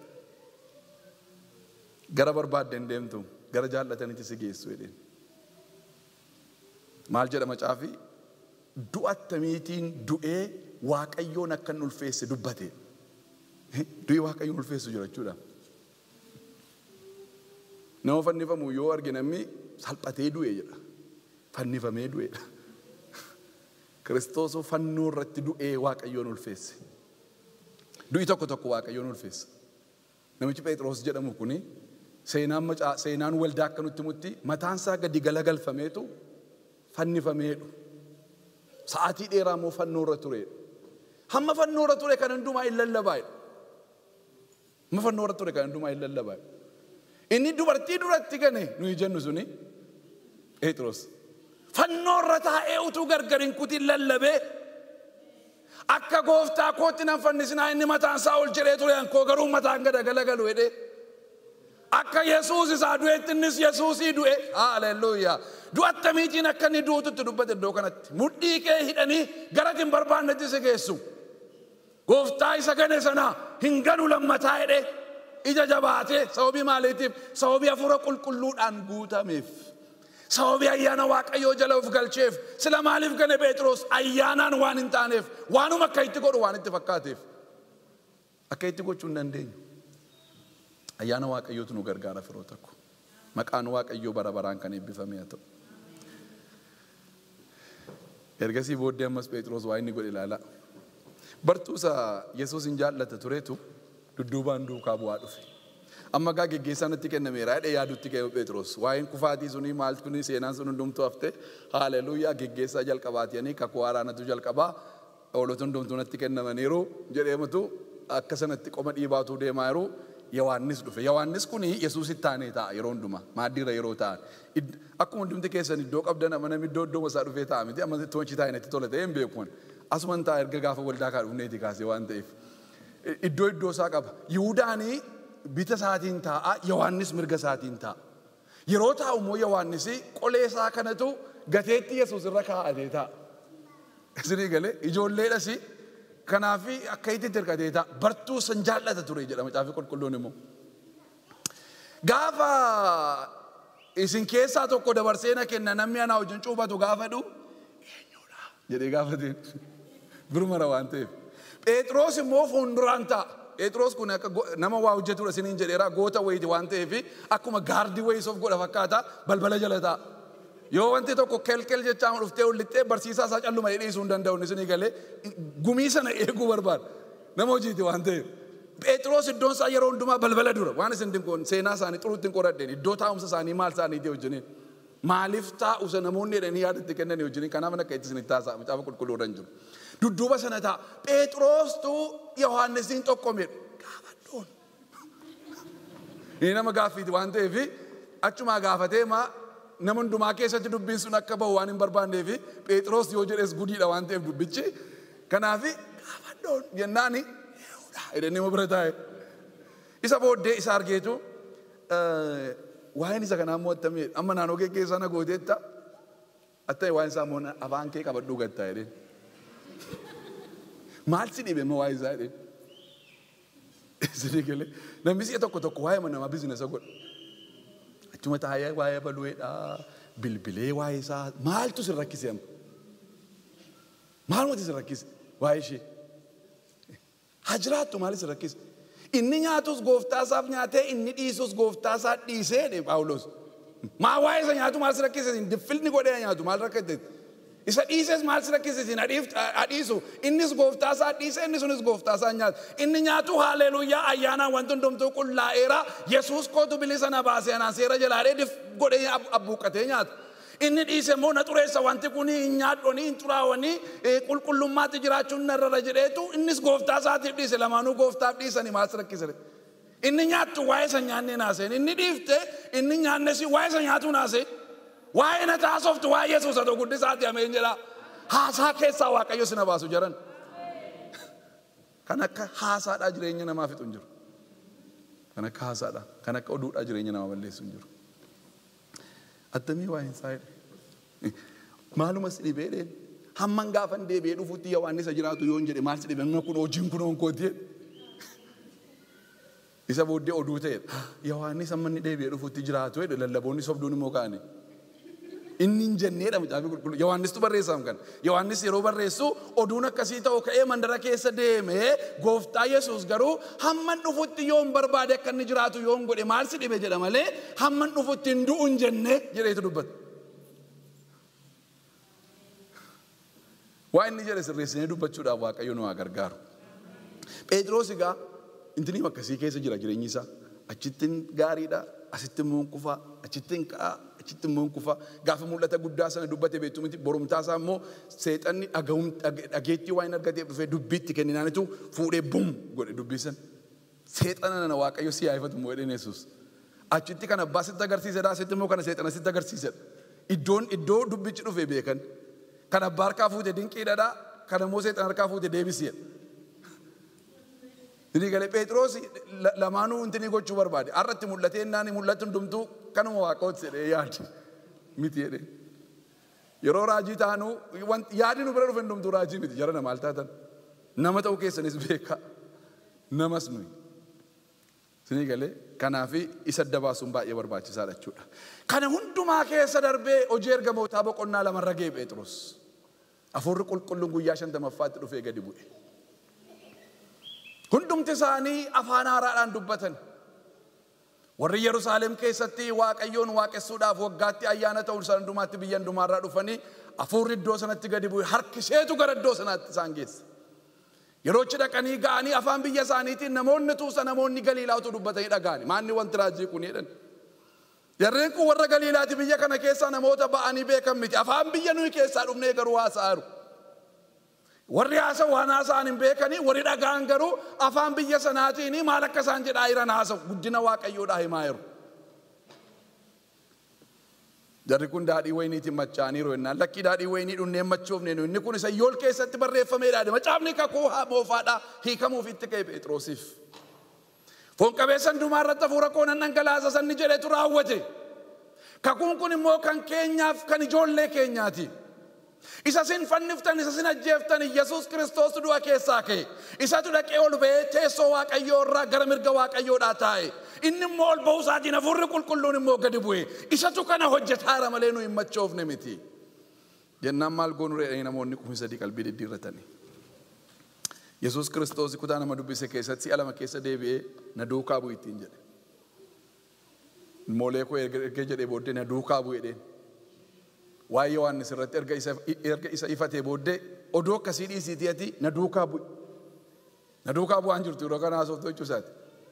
Gara barbaadan deemtu gara jaallatanitti si geessu jedheen. Maal jedha macaafi du'attamiitiin du'ee Waaqayyoon akka hin ulfeesse dubbate. Du'i Waaqayyoon ulfeessu jira jechuudha. Nama fannifamu yoo argine namni salphatee du'e jedha. Fannifamee du'edha. Kiristoos fannoo irratti du'ee Waaqayyoon ulfeesse. Du'i tokko tokko Waaqayyoon ulfeessa. Namichi Phexros jedhamu kuni seenaan macaa seenaan waldaa akka nutti mutti mataan isaa gadi galagalfameetu fannifameedhu. Sa'aatii dheeraa moo fannoo irra tureedha. Hamma fannoo irra ture kan hundumaa hin lallabaa'edha. Hamma fannoo irra ture kan hundumaa hin lallabaa'edha. Inni dubartii duratti gane nuyi jennu suni Phexros. Fannoo irra taa'ee utuu gargarin kutiin lallabee akka gooftaa kootti nan fannisinaa inni mataan isaa ol jedhee ture ankoo garuu mataan gada galagalu jedhee. Akka Yesuus isaa du'eetti innis Yesuusii du'e. Haaleluyyaa. Du'attamiitiin akka inni duututti dubbate iddoo kanatti. Mudhii kee hidhanii gara hin barbaannetti si geessu. Gooftaa isa gane sana hin ganu lammataa jedhee ija jabaatee sababii maaliitiif sababii hafuura qulqulluudhaan guutameef. Sababii ayyaana Waaqayyoo jala of galcheef sila maaliif gane Phexros ayyaanaan waan hin taaneef waanuma akka itti godhu waan itti fakkaateef akka itti gochuu hin dandeenyu. Ayyaana Waaqayyootu nu gargaara firoota koo. Maqaan Waaqayyoo bara baraan kan eebbifame haa ta'u. Ergasii booddee ammas Phexros waa inni godhe ilaala. Bartuusa Yesuus hin jaallata turetu dudduubaan duukaa bu'aa dhufe. Amma gaa geggeessaan itti kennameera jedhee yaadutti ka'e Phexros. Waa'een kufaatii suni maal kuni seenaan sun hundumtuu hafte haaleluyyaa geggeessaa jalqabaatanii kakuu haaraanatu jalqabaa oolota hundumtuu natti kennamaniiru jedheematu akka sanatti qoma dhiibaatu deemaa jiru. Yohaannis dhufe. Yohaannis kuni Yesuus itti aanee ta'a yeroo hundumaa maaddiirra yeroo ta'an. Akkuma hundumti keessan iddoo qabdan namni iddoo iddoo masaa dhufee ta'a miti amma toonchi taa'e natti tola ta'e hin beekuun. Asuman ta'a erga gaafa waldaa kaa dhufneeti kaasee waan ta'eef. Iddoo iddoo isaa qaba. Yihuudaanii bita isaatiin taa'a Yohaannis mirga isaatiin taa'a. Yeroo taa'u immoo Yohaannis qolee isaa kanatu gateetti Yesuus irra kaa'atee taa'a. Isinii galee ijoolleedhas kanaafi akka itti hirkatee ta'a bartuu san jaallata ture jedhama caafii qulqulluun immoo. Gaafa isin keessaa tokko dabarseena kenna namni ana wajjin cuubatu gaafa dhu eenyudha jedhee gaafate birmara waan ta'eef. Phexros immoo fuulduraan ta'a. Phexros kun akka nama waa hojjetudha isiniin jedheera goota wayiiti waan ta'eef akkuma gaardii wayii of godha fakkaata balbala jala ta'a. Yoo wanti tokko kelkel jechaan dhuftee ullixxee barsiisaa isaa calluma dhiisuu hin danda'u isinii galee gumii sana eeguu barbaada. Nama hojiiti waan ta'eef. Phexros iddoon isaa yeroo hundumaa balbala dura waan isin dinkoon seenaa isaanii xuruutti hin qoradheen iddoo taa'umsa isaanii maal isaaniitii wajjiniin maaliif taa'usa namoonni jedhanii yaadatti kennanii wajjiniin kanaaf akka itti isin taasa'a macaafa qulqulluudhaan jiru. Dudduuba sana ta'a. Phexrostu Yohaannisiin tokkomedha. Gaafadhoon. Inni nama gaaffiiti waan ta'eef achumaa gaafatee maa nama hundumaa keessatti dubbiin sun akka bahu waan hin barbaanneef Phexros yoo jedhes gudiidha waan ta'eef dubbichi. Kanaaf gaafadhoon jennaani jedhanii nama bira taa'e. Isa booddee isa argeetu waa'een isa kanaa immoo attamee amma naannoo kee keessaa na gooteetta atta'e waa'een isaa immoo afaan kee qabadhuu gattaa jedheen. Maal si dhibe immoo waa'ee isaa jedheen. Isinii galee namni si'a tokko tokko waa'ee namaa biizinesa godha. Achuma taa'ee waa'ee balu'eedhaa bilbilee waa'ee isaa maaltu si rakkise amma? Maal wanti si rakkise waa'ee ishee? Haa jiraattu maal si rakkise? Inni nyaatus gooftaa isaaf nyaatee inni dhiisus gooftaa isaa dhiisee jedhe Phaawulos. Maa waa'ee isa nyaatu maal si rakkise? Diffilni godhee nyaatu maal rakkate? Isa dhiises maal si rakkise? Adhiisu innis gooftaa isaa dhiise inni sunis gooftaa isaa nyaatu. Inni nyaatu haaleluyyaa ayyaanaan wanti hundumtuu qullaa'eera Yesuus kootu bilisa na baase anaan seera jalaadhee dif godhee abbuuqqatee nyaatu. Inni dhiise immoo na xureessa wanti kun hin nyaadhonii hin xuraawanii qulqullummaatti jiraachuun narra jedheetu innis gooftaa isaatiif dhiise lamaanuu gooftaaf dhiisanii maal si rakkise? Inni nyaattu waa'ee isa nyaannee naaseen inni dhiifte inni nyaannesi waa'ee isa nyaatu naasee. Waa'ee na taasoftu waa'ee Yesuus haa ta'u guddisaati ameen jedha. Haasaa keessaa Waaqayyo si na baasu jaran. Kan akka haasaadhaa jireenya namaa fixu hin jiru. Kan akka haasaadhaa kan akka oduudhaa jireenya namaa balleessu hin jiru. Attamii waa'een isaa jedhe. Maaluma si dhibee dheen hamman gaafan deebi'ee dhufuutti Yohaannis jiraatu yoo hin jedhe maal si dhibee kun hojiin kun onkooti. Isa booddee oduu ta'edha. Yohaannis hamman inni deebi'ee dhufuutti jiraatu jedhe lallaboonni sobduun immoo kaa'anii. Inni hin jenneedha macaafa qulqulluu. Yohaannistu barreessaam kan. Yohaannis yeroo barreessu oduun akkasii ta'u ka'ee mandara keessa deemee gooftaa Yesuus garuu hamman dhufutti yoo hin barbaade akka inni jiraatu yoo hin godhe maal si dhibe jedha malee hamman dhufutti hin du'u hin jennee jedheetu dubbata. Waa inni jedhe sirreessinee dubbachuudhaaf Waaqayyo nu haa gargaaru. Phexros egaa intini akkasii keessa jira jireenyi isaa. Achittiin gaariidha. Asitti immoo kufaa. Achittiin ka'aa. Achittiin immoo kufaa. Gaafa mul'ata guddaa sana dubbate beektu miti borumtaa isaa immoo seexanni dhageettii waa hin argateef dhufee dubbiitti kenninaanitu fuudhee bum godhe dubbisan. Seexana nana Waaqayyo si yaa'ifatu immoo jedheen Yesuus. Achitti kan abbaa sitti agarsiisedha. Asitti immoo kana seexana sitti agarsiisedha. Iddoon iddoo dubbichi dhufee beekan. Kan abbaa harkaa fuute dinqiidhaadha. Kan immoo seexana harkaa fuute deebiseedha. Inni galee Phexros lamaanuu intini gochuu barbaade. Arratti mul'atee naani mul'atu hundumtuu kanuma Waaqooti jedhee yaadi. Miti jedhee. Yeroo raajii taanu yaadi nu bira dhufe hundumtuu raajii miti jara maal taatan. Nama ta'uu keessanis beeka. Namas nuyi. Inni galee kanaafi isa dabaasuun baay'ee barbaachisaadha jechuudha. Kana hundumaa keessa darbee hojii ergamootaa boqonnaa lamarra ga'e Phexros. Hafuurri qulqulluun guyyaa shantamaffaatti dhufee gadi bu'e. Hundumti isaanii afaan haaraadhaan dubbatan. Warri Yerusaalem keessatti Waaqayyoon waaqessuudhaaf waggaatti ayyaana ta'uun isaan hundumaatti biyya hundumaarraa dhufanii hafuurri iddoo sanatti gadi bu'e harkiseetu gara iddoo sanaatti isaan geesse. Yeroo itti dhaqanii ga'anii afaan biyya isaaniitiin namoonni tuusa namoonni Galiilaatu dubbatanii dhaga'ani. Maanni wanti raajii kun jedhan. Jarreen kun warra Galiilaati biyya kana keessaa namoota ba'anii beekan miti. Afaan biyya nuyi keessaa dhufnee garuu haasa'aaru. Warri haasa waan haasa'an hin beekanii warri dhagaan garuu afaan biyya sanaatiin maal akka isaan jedhaa jiran haasa'u guddina Waaqayyoodhaa himaa jiru. Jarri kun daadhii wayiniitiin machaaniiru jennaan lakkii daadhii wayinii dhunneen machoofne inni kun isa yool keessatti barreeffameedha. Macaafni kakuu moofaadhaa hiikamuuf itti ka'e Phexrosiif. Foon qabeessa hundumaa irratti hafuura koo nan dhangalaasa sanni jedhetu raawwate. Kakuun kun immoo kan keenyaaf kan ijoollee keenyaati. Isa sin fanniftan isa sin ajjeeftan Yesuus Kiristoos du'a keessaa ka'e. Isatu dhaqee ol ba'ee teessoo Waaqayyoo irraa gara mirga Waaqayyoodhaa taa'e. Inni immoo ol ba'uu isaatiin hafuurri qulqulluun immoo gadi bu'e. Isatu kana hojjetaara malee nu hin machoofne miti. Jennaan maal goonu re'ee namoonni kuma sadii qalbii diddiirratanii. Yesuus Kiristoos kutaa nama dubbise keessatti si'a lama keessa deebi'ee na duukaa bu'i ittiin jedhe. Moolee koo erga jedhee booddee na duukaa bu'edheen. Waa'ee Yohaannis irratti erga isa erga isa ifatee booddee odoo akkasii dhiisiitii ati na duukaa bu'i. Na duukaa bu'aan jirtu yeroo kana haasoftuu jechuusaati.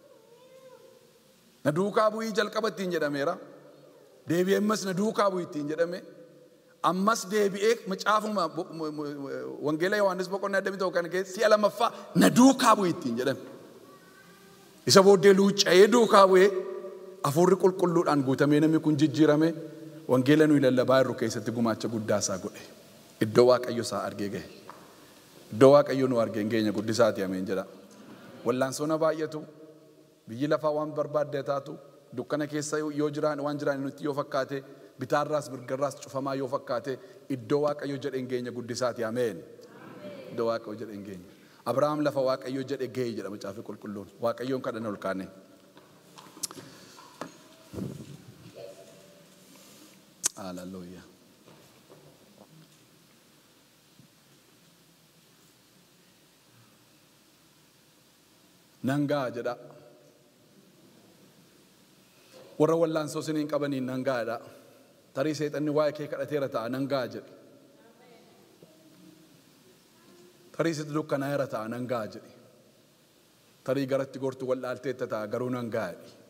Na duukaa bu'ii jalqaba ittiin jedhameera. Deebi'ee ammas na duukaa bu'i ittiin jedhame. Ammas deebi'ee macaafuma Wangeelaa Yohaannis boqonnaa digdamii tokko kan keessa si'a lamaffaa na duukaa bu'i ittiin jedhame. Isa booddee luucca'ee duukaa bu'ee hafuurri qulqulluudhaan guutamee namni kun jijjiirame. Wangeela nuyi lallabaa irru keessatti gumaacha guddaa isaa godhe. Iddoo Waaqayyo isaa argee gahe. Iddoo Waaqayyo nu argee geenya guddisaati ameen jedha. Wallaansoona baay'atu biyyi lafaa waan barbaadde taatu dukkana keessa yoo jiraan waan jiraan nutti yoo fakkaate bitaarraas mirgarraas cufamaa yoo fakkaate iddoo Waaqayyo jedheen geenya guddisaati ameen. Iddoo Waaqayyo jedheen geenya. Abrahaam lafa Waaqayyo jedhe gahe jedha macaafa qulqulluun. Waaqayyoon kadhannaa ol kaane. Hallelujah. Nangaa jedha. Warra wallaansoo siniin qabaniin nangaadha. Tarii seexanni waa'ee kee kadhateera ta'a nangaa jedhe. Tarii sitti dukkanaa'eera ta'a nangaa jedhe. Tarii garatti gortu wallaalteetta ta'a garuu nangaadhi.